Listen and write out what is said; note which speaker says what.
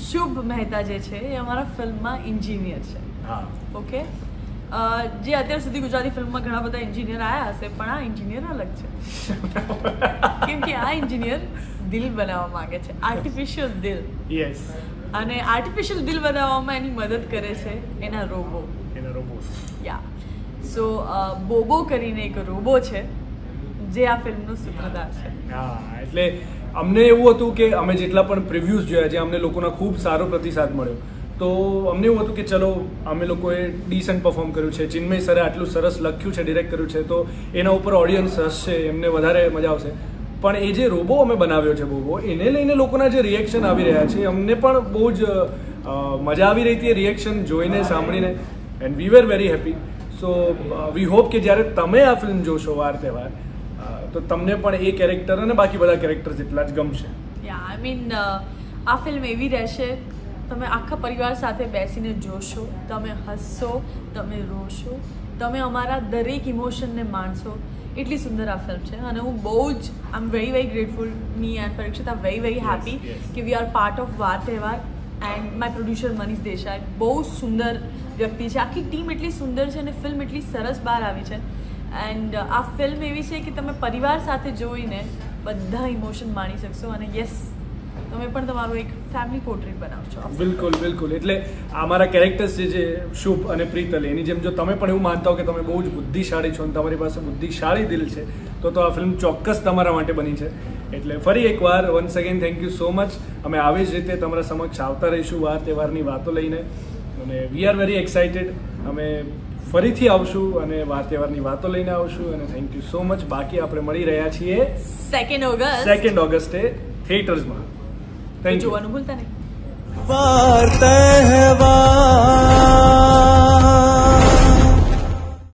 Speaker 1: શુભ મહેતા જે છે એ અમારા ફિલ્મમાં એન્જિનિયર છે. ઓકે, જે અત્યાર સુધી ગુજરાતી ફિલ્મમાં ઘણા બધા એન્જિનિયર આવ્યા હશે, પણ આ એન્જિનિયર અલગ છે. કેમ કે આ એન્જિનિયર દિલ બનાવવા માંગે છે, આર્ટિફિશિયલ દિલ.
Speaker 2: યસ.
Speaker 1: અને આર્ટિફિશિયલ દિલ બનાવવામાં એની મદદ કરે છે એના રોબો. યા, સો બોબો કરીને એક રોબો છે જે આ ફિલ્મનો સૂત્રધાર છે.
Speaker 2: હા, એટલે અમને એવું હતું કે અમે જેટલા પણ પ્રિવ્યુઝ જોયા છે, અમને લોકોના ખૂબ સારો પ્રતિસાદ મળ્યો, તો અમને એવું હતું કે ચલો અમે લોકોએ ડિસન્ટ પરફોર્મ કર્યું છે, ચિન્મય સરે આટલું સરસ લખ્યું છે, ડિરેક્ટ કર્યું છે, તો એના ઉપર ઓડિયન્સ હસશે, એમને વધારે મજા આવશે. પણ એ જે રોબો અમે બનાવ્યો છે બોબો, એને લઈને લોકોના જે રિએક્શન આવી રહ્યા છે, અમને પણ બહુ જ મજા આવી રહી હતી એ રિએક્શન જોઈને, સાંભળીને, and we were very happy. So we hope કે જ્યારે તમે આ ફિલ્મ જોશો વાર તહેવાર, તો તમને પણ એ કેરેક્ટર અને બાકી બધા કેરેક્ટર જેટલા જ ગમશે.
Speaker 1: યા, આઈ મીન આ ફિલ્મ એવી રહેશે, તમે આખા પરિવાર સાથે બેસીને જોશો, તમે હસશો, તમે રોશો, તમે અમારા દરેક ઇમોશનને માણશો. એટલી સુંદર આ ફિલ્મ છે અને હું બહુ જ I am very very grateful. Me and Parikshit are very very happy કે we are part of Vaar Tahevaar. And my producer Manish Desai બહુ સુંદર વ્યક્તિ છે. આખી ટીમ એટલી સુંદર છે અને ફિલ્મ એટલી સરસ બહાર આવી છે. એન્ડ આ ફિલ્મ એવી છે કે તમે પરિવાર સાથે જોઈને બધા ઇમોશન માણી શકશો. અને યસ, તમે પણ તમારું એક ફેમિલી પોર્ટ્રેટ બનાવશો.
Speaker 2: બિલકુલ બિલકુલ. એટલે અમારા કેરેક્ટર્સ જે શુભ અને પ્રીતલ, એની જેમ જો તમે પણ એવું માનતા હો કે તમે બહુ જ બુદ્ધિશાળી છો અને તમારી પાસે બુદ્ધિશાળી દિલ છે, તો આ ફિલ્મ ચોક્કસ તમારા માટે બની છે. એટલે ફરી એકવાર once again thank you so much. અમે આવી જ રીતે તમારા સમક્ષ આવતા રહીશું વાર તહેવારની વાતો લઈને, અને વી આર વેરી એક્સાઇટેડ. અમે ફરીથી આવશું અને વાર તહેવારની વાતો લઈને આવશું. અને થેન્ક યુ સો મચ. બાકી આપણે મળી રહ્યા છીએ
Speaker 1: 2 ઓગસ્ટે
Speaker 2: થિયેટર્સમાં. Thank you.
Speaker 1: જોવાનું ભૂલતા નહીં.
Speaker 3: વાર